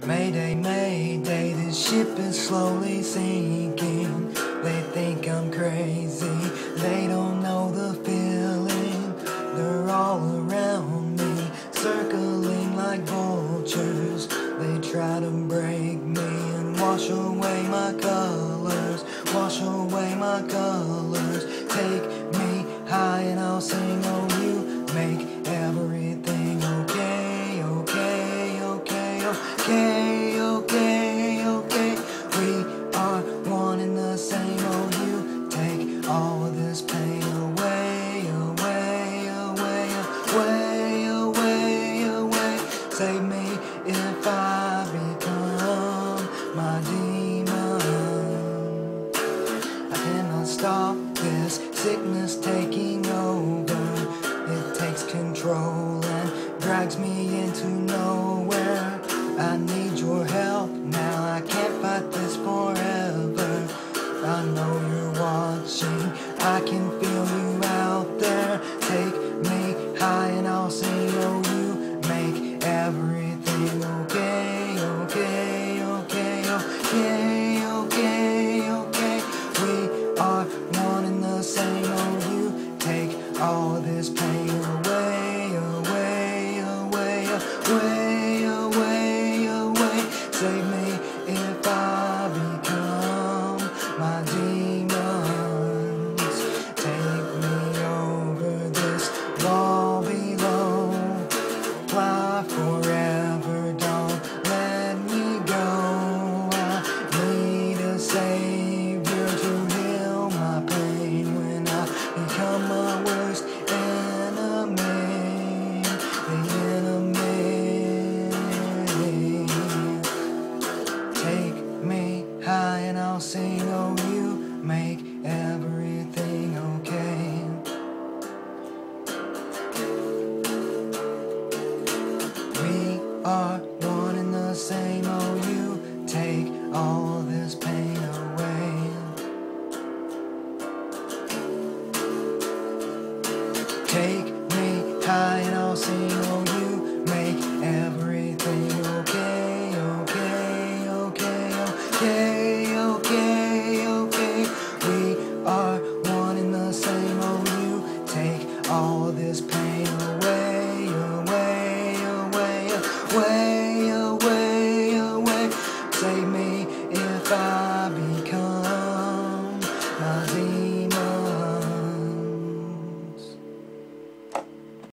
Mayday, mayday, this ship is slowly sinking. They think I'm crazy, they don't know the feeling. They're all around me, circling like vultures. They try to break me and wash away my colors, wash away my colors. Take me high and I'll sing, oh you make everything okay, okay, okay, okay, okay, okay. We are one and the same, oh you take all of this pain away, away, away, away, away, away. Save me if I become my demon. I cannot stop this sickness taking over. It takes control and drags me into nowhere. I need your help now, I can't fight this forever. I know you're watching, I can feel you out there. Take me high and I'll sing, oh you make everything okay, okay, okay, okay, okay, okay. We are one and the same, oh you take all this pain away, away, away, away, away, away. Save me if I become my demons. Take me over this wall below. Fly forever, don't let me go. I need a savior to heal my pain when I become my worst enemy, the enemy. Take me high and I'll sing, oh you make everything okay. We are one and the same, oh you take all this pain away. Take me high and